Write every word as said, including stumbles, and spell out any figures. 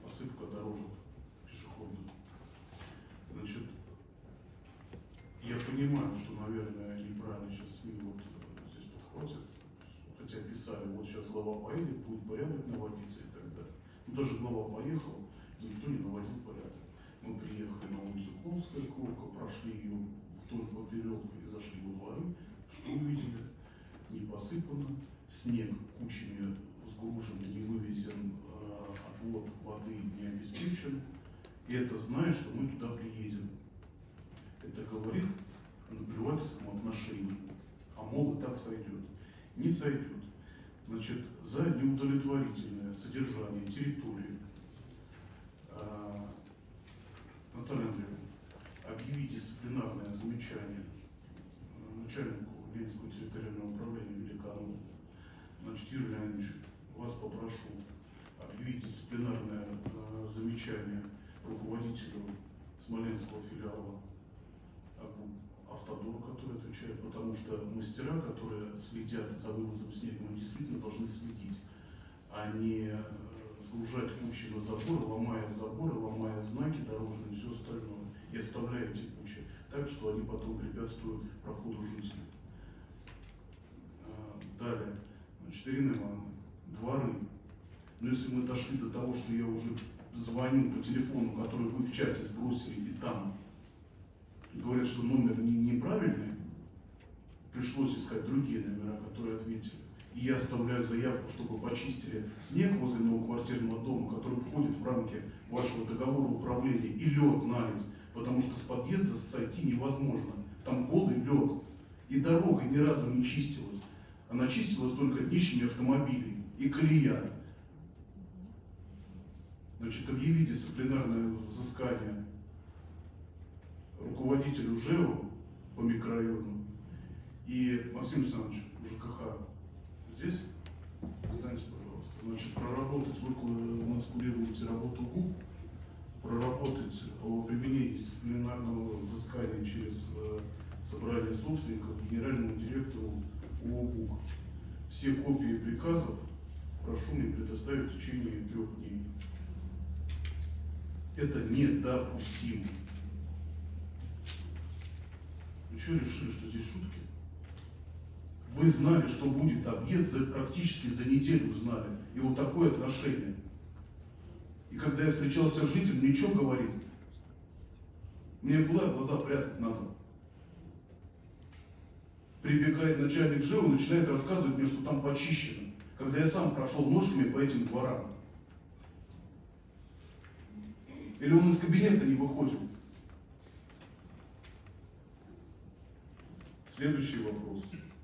посыпка дорожек пешеходных. Значит, я понимаю, что, наверное, неправильно сейчас СМИ вот здесь подхватят, хотя писали, вот сейчас глава поедет, будет порядок наводиться и так далее. Но даже глава поехал, никто не наводил порядок. Мы приехали на улицу Колская, Кровка, прошли ее вдоль поперек и зашли во дворы. Что увидели? Не посыпано, снег кучами сгружен, не вывезен, э, отвод воды не обеспечен. И это зная, что мы туда приедем. Это говорит о наплевательском отношении. А мол, и так сойдет. Не сойдет. Значит, за неудовлетворительное содержание территории э, Наталья Андреевна, объявить дисциплинарное замечание начальнику Ленинского территориального управления Великанову. Значит, Юрий Леонидович, вас попрошу объявить дисциплинарное э, замечание руководителю Смоленского филиала Автодора, который отвечает, потому что мастера, которые следят за вывозом снега, мы действительно должны следить, а не э, сгружать кучи на заборы, ломая заборы, ломая знаки дорожные и все остальное, и оставляя эти кучи так, что они потом препятствуют проходу жителей. Далее, значит, Ирина Ивановна, дворы. Но если мы дошли до того, что я уже звонил по телефону, который вы в чате сбросили, и там говорят, что номер не, неправильный, пришлось искать другие номера, которые ответили. И я оставляю заявку, чтобы почистили снег возле многоквартирного дома, который входит в рамки вашего договора управления, и лед налить, потому что с подъезда сойти невозможно. Там голый лед, и дорога ни разу не чистилась. Она чистилась только днищами автомобилей и колея. Значит, объяви дисциплинарное взыскание руководителю ЖЭО по микрорайону и Максим Александрович, ЖКХ, здесь? Останьтесь, пожалуйста. Значит, проработать, вы у нас курируете работу ГУП, проработать о применении дисциплинарного взыскания через э, собрание собственников генеральному директору ООГУК. Все копии приказов прошу мне предоставить в течение трех дней. Это недопустимо. Вы что решили, что здесь шутки? Вы знали, что будет объезд, за, практически за неделю знали. И вот такое отношение. И когда я встречался с жителем, мне что говорит? Мне куда глаза прятать надо? Прибегает начальник ЖЭО, начинает рассказывать мне, что там почищено. Когда я сам прошел ножками по этим дворам. Или он из кабинета не выходит? Следующий вопрос.